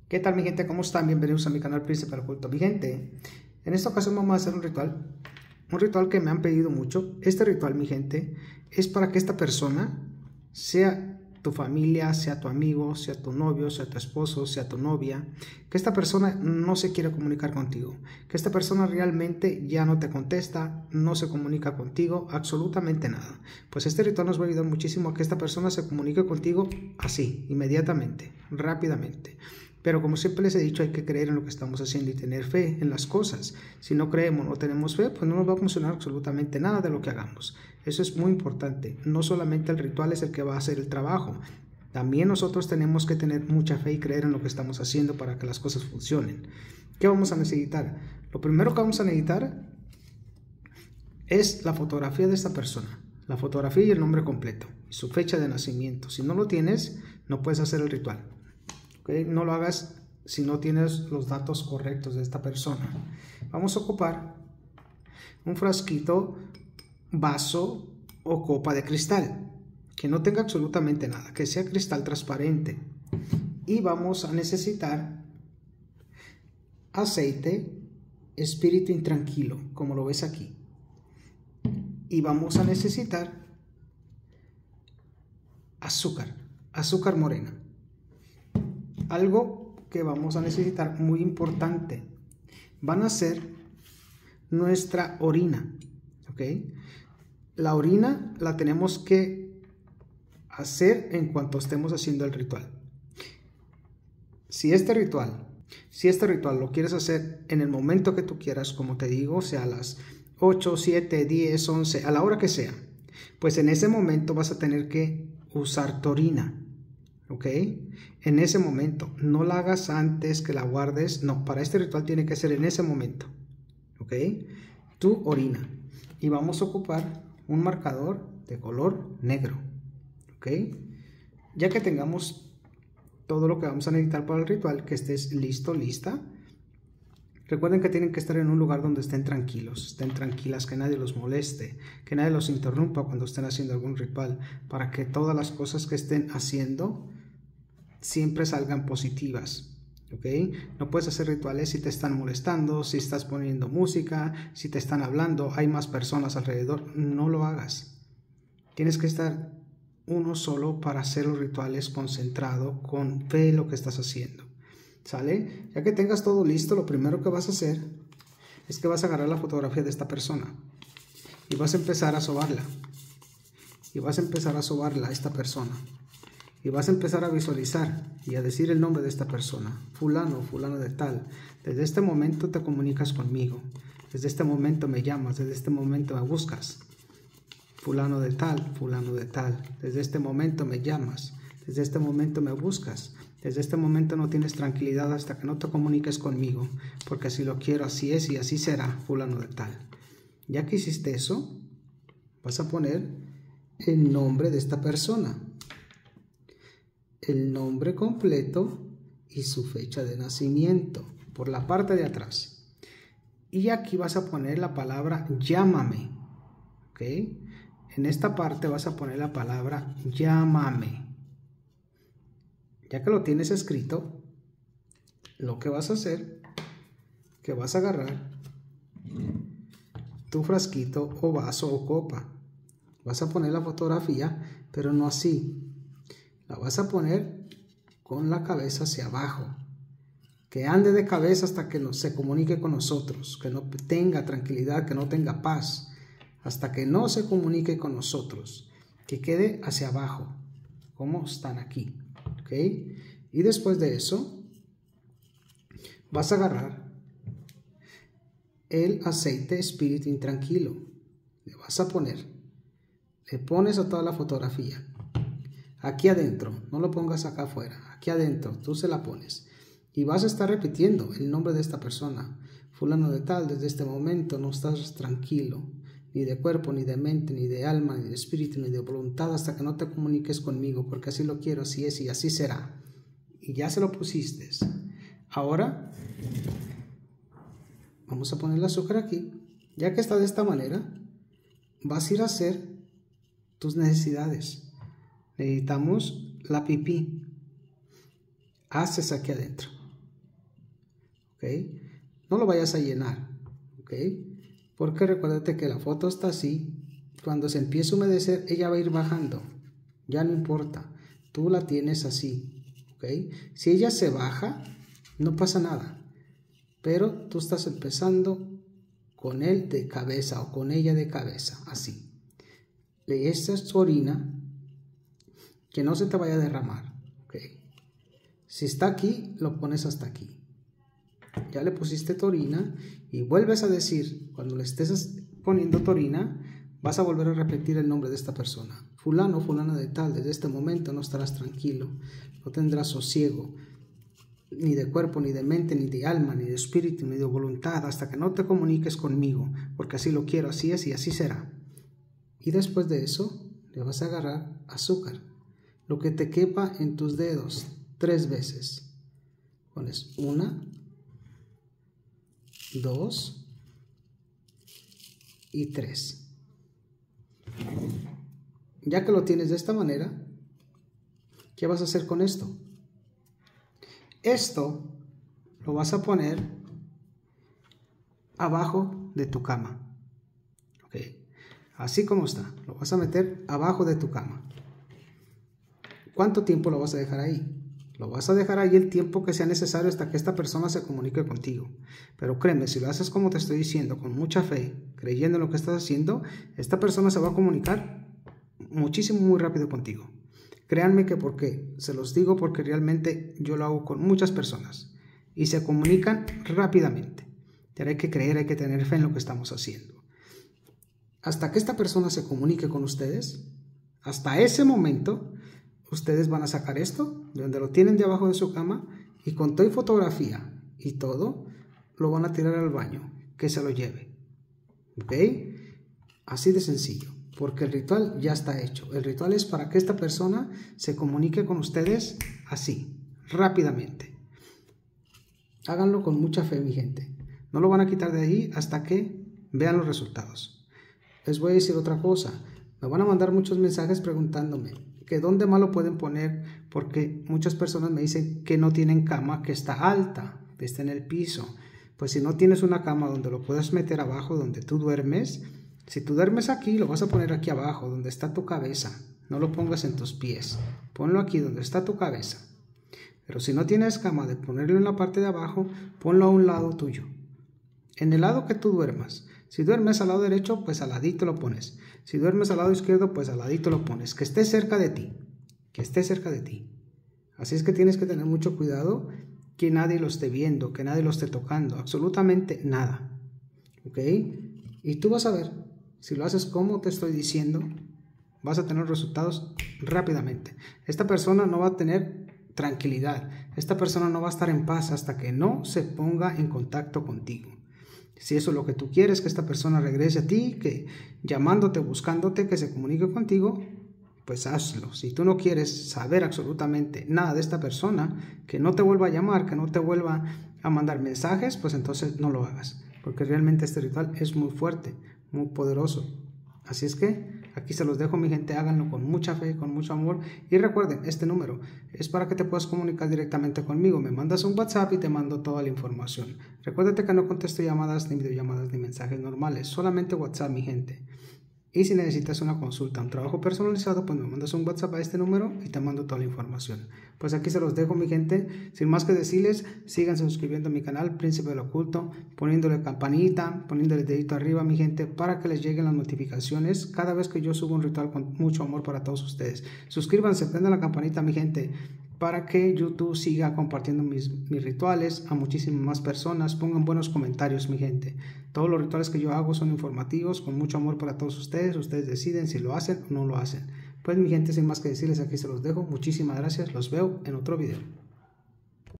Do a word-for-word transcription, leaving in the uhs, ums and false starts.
¿Qué tal mi gente? ¿Cómo están? Bienvenidos a mi canal Príncipe del Oculto. Mi gente, en esta ocasión vamos a hacer un ritual. Un ritual que me han pedido mucho. Este ritual, mi gente, es para que esta persona, sea tu familia, sea tu amigo, sea tu novio, sea tu esposo, sea tu novia, que esta persona no se quiere comunicar contigo, que esta persona realmente ya no te contesta, no se comunica contigo, absolutamente nada. Pues este ritual nos va a ayudar muchísimo a que esta persona se comunique contigo así, inmediatamente, rápidamente. Pero como siempre les he dicho, hay que creer en lo que estamos haciendo y tener fe en las cosas. Si no creemos, no tenemos fe, pues no nos va a funcionar absolutamente nada de lo que hagamos. Eso es muy importante. No solamente el ritual es el que va a hacer el trabajo. También nosotros tenemos que tener mucha fe y creer en lo que estamos haciendo para que las cosas funcionen. ¿Qué vamos a necesitar? Lo primero que vamos a necesitar es la fotografía de esta persona. La fotografía y el nombre completo. Y su fecha de nacimiento. Si no lo tienes, no puedes hacer el ritual. ¿Okay? No lo hagas si no tienes los datos correctos de esta persona. Vamos a ocupar un frasquito, vaso o copa de cristal que no tenga absolutamente nada, que sea cristal transparente. Y vamos a necesitar aceite, espíritu intranquilo, como lo ves aquí. Y vamos a necesitar azúcar, azúcar morena. Algo que vamos a necesitar muy importante, van a ser nuestra orina, ¿ok? La orina la tenemos que hacer en cuanto estemos haciendo el ritual. Si este ritual, si este ritual lo quieres hacer en el momento que tú quieras, como te digo, sea a las ocho, siete, diez, once, a la hora que sea, pues en ese momento vas a tener que usar tu orina. ¿Ok? En ese momento, no la hagas antes que la guardes, no, para este ritual tiene que ser en ese momento. ¿Ok? Tu orina. Y vamos a ocupar un marcador de color negro. ¿Ok? Ya que tengamos todo lo que vamos a necesitar para el ritual, que estés listo, lista. Recuerden que tienen que estar en un lugar donde estén tranquilos, estén tranquilas, que nadie los moleste, que nadie los interrumpa cuando estén haciendo algún ritual, para que todas las cosas que estén haciendo siempre salgan positivas. ¿Ok? No puedes hacer rituales si te están molestando, si estás poniendo música, si te están hablando, hay más personas alrededor. No lo hagas. Tienes que estar uno solo para hacer los rituales concentrado, con fe en lo que estás haciendo. ¿Sale? Ya que tengas todo listo, lo primero que vas a hacer es que vas a agarrar la fotografía de esta persona y vas a empezar a sobarla. Y vas a empezar a sobarla a esta persona. Y vas a empezar a visualizar y a decir el nombre de esta persona. Fulano, fulano de tal. Desde este momento te comunicas conmigo. Desde este momento me llamas. Desde este momento me buscas. Fulano de tal, fulano de tal. Desde este momento me llamas. Desde este momento me buscas. Desde este momento no tienes tranquilidad hasta que no te comuniques conmigo. Porque así lo quiero, así es y así será, fulano de tal. Ya que hiciste eso, vas a poner el nombre de esta persona. El nombre completo y su fecha de nacimiento por la parte de atrás. Y aquí vas a poner la palabra llámame. ¿Ok? En esta parte vas a poner la palabra llámame. Ya que lo tienes escrito, lo que vas a hacer, que vas a agarrar tu frasquito o vaso o copa. Vas a poner la fotografía, pero no así. La vas a poner con la cabeza hacia abajo. Que ande de cabeza hasta que no, se comunique con nosotros. Que no tenga tranquilidad, que no tenga paz. Hasta que no se comunique con nosotros. Que quede hacia abajo. Como están aquí. ¿Ok? Y después de eso, vas a agarrar el aceite espíritu intranquilo. Le vas a poner. Le pones a toda la fotografía. Aquí adentro, no lo pongas acá afuera, aquí adentro, tú se la pones. Y vas a estar repitiendo el nombre de esta persona. Fulano de tal, desde este momento no estás tranquilo, ni de cuerpo, ni de mente, ni de alma, ni de espíritu, ni de voluntad, hasta que no te comuniques conmigo, porque así lo quiero, así es y así será. Y ya se lo pusiste. Ahora, vamos a poner el azúcar aquí. Ya que está de esta manera, vas a ir a hacer tus necesidades. Necesitamos la pipí. Haces aquí adentro. No lo vayas a llenar, ¿ok? Porque recuérdate que la foto está así. Cuando se empiece a humedecer, ella va a ir bajando. Ya no importa. Tú la tienes así, ¿ok? Si ella se baja, no pasa nada. Pero tú estás empezando con él de cabeza o con ella de cabeza, así. Esta es tu orina, que no se te vaya a derramar, ¿ok? Si está aquí, lo pones hasta aquí. Ya le pusiste tu orina y vuelves a decir, cuando le estés poniendo tu orina, vas a volver a repetir el nombre de esta persona. Fulano, fulana de tal, desde este momento no estarás tranquilo, no tendrás sosiego, ni de cuerpo, ni de mente, ni de alma, ni de espíritu, ni de voluntad, hasta que no te comuniques conmigo, porque así lo quiero, así es y así será. Y después de eso, le vas a agarrar azúcar, lo que te quepa en tus dedos, tres veces. Pones una, dos y tres. Ya que lo tienes de esta manera, ¿qué vas a hacer con esto? Esto lo vas a poner abajo de tu cama. ¿Ok? Así como está, lo vas a meter abajo de tu cama. ¿Cuánto tiempo lo vas a dejar ahí? Lo vas a dejar ahí el tiempo que sea necesario hasta que esta persona se comunique contigo. Pero créeme, si lo haces como te estoy diciendo, con mucha fe, creyendo en lo que estás haciendo, esta persona se va a comunicar muchísimo, muy rápido contigo. Créanme que porque, se los digo porque realmente yo lo hago con muchas personas y se comunican rápidamente. Pero hay que creer, hay que tener fe en lo que estamos haciendo. Hasta que esta persona se comunique con ustedes, hasta ese momento, ustedes van a sacar esto, de donde lo tienen debajo de su cama, y con toda fotografía y todo, lo van a tirar al baño, que se lo lleve. ¿Ok? Así de sencillo, porque el ritual ya está hecho. El ritual es para que esta persona se comunique con ustedes así, rápidamente. Háganlo con mucha fe, mi gente. No lo van a quitar de ahí hasta que vean los resultados. Les voy a decir otra cosa. Me van a mandar muchos mensajes preguntándome que dónde más lo pueden poner, porque muchas personas me dicen que no tienen cama, que está alta, que está en el piso. Pues si no tienes una cama donde lo puedas meter abajo, donde tú duermes, si tú duermes aquí, lo vas a poner aquí abajo, donde está tu cabeza. No lo pongas en tus pies. Ponlo aquí donde está tu cabeza. Pero si no tienes cama de ponerlo en la parte de abajo, ponlo a un lado tuyo. En el lado que tú duermas. Si duermes al lado derecho, pues al ladito lo pones. Si duermes al lado izquierdo, pues al ladito lo pones. Que esté cerca de ti. Que esté cerca de ti. Así es que tienes que tener mucho cuidado que nadie lo esté viendo, que nadie lo esté tocando. Absolutamente nada. ¿Ok? Y tú vas a ver, si lo haces como te estoy diciendo, vas a tener resultados rápidamente. Esta persona no va a tener tranquilidad. Esta persona no va a estar en paz hasta que no se ponga en contacto contigo. Si eso es lo que tú quieres, que esta persona regrese a ti, que llamándote, buscándote, que se comunique contigo, pues hazlo. Si tú no quieres saber absolutamente nada de esta persona, que no te vuelva a llamar, que no te vuelva a mandar mensajes, pues entonces no lo hagas. Porque realmente este ritual es muy fuerte, muy poderoso. Así es que aquí se los dejo, mi gente, háganlo con mucha fe, con mucho amor. Y recuerden, este número es para que te puedas comunicar directamente conmigo. Me mandas un WhatsApp y te mando toda la información. Recuérdate que no contesto llamadas, ni videollamadas, ni mensajes normales. Solamente WhatsApp, mi gente. Y si necesitas una consulta, un trabajo personalizado, pues me mandas un WhatsApp a este número y te mando toda la información. Pues aquí se los dejo, mi gente. Sin más que decirles, síganse suscribiendo a mi canal Príncipe del Oculto, poniéndole campanita, poniéndole dedito arriba, mi gente, para que les lleguen las notificaciones cada vez que yo subo un ritual con mucho amor para todos ustedes. Suscríbanse, prendan la campanita, mi gente, para que YouTube siga compartiendo mis, mis rituales a muchísimas más personas. Pongan buenos comentarios, mi gente. Todos los rituales que yo hago son informativos, con mucho amor para todos ustedes. Ustedes deciden si lo hacen o no lo hacen. Pues, mi gente, sin más que decirles, aquí se los dejo. Muchísimas gracias. Los veo en otro video.